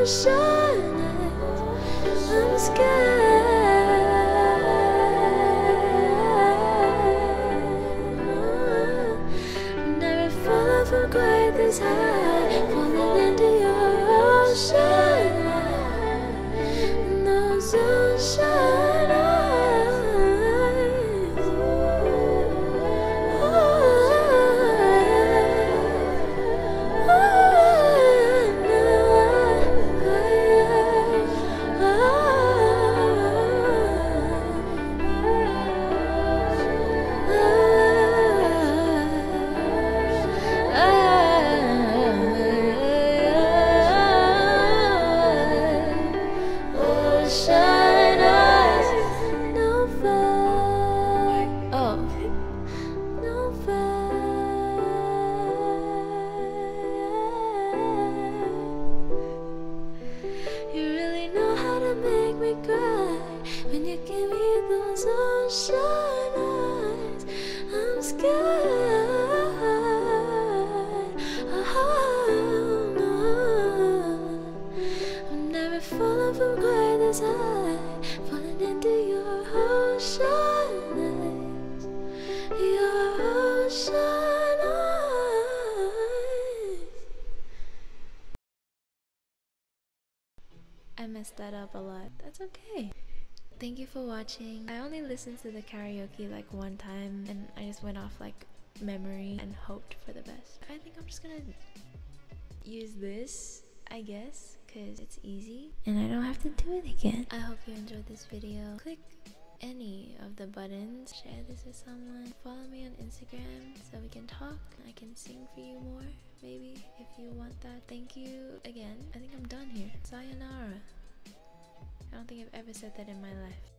ocean eyes. I'm scared. Never fallen from quite this high, falling into your ocean eyes. No sunshine eyes. You really know how to make me cry when you give me those ocean eyes. I'm scared. Oh, no. I've never fallen from quite this high, falling into your ocean eyes. Your ocean eyes. I messed that up a lot. That's okay. Thank you for watching. I only listened to the karaoke like one time and I just went off like memory and hoped for the best. I think I'm just gonna use this, I guess, because it's easy and I don't have to do it again. I hope you enjoyed this video. Click any of the buttons. Share this with someone. Follow me on Instagram so we can talk. I can sing for you more, maybe, if you want that. Thank you again. I think I'm done here. Sayonara. I don't think I've ever said that in my life.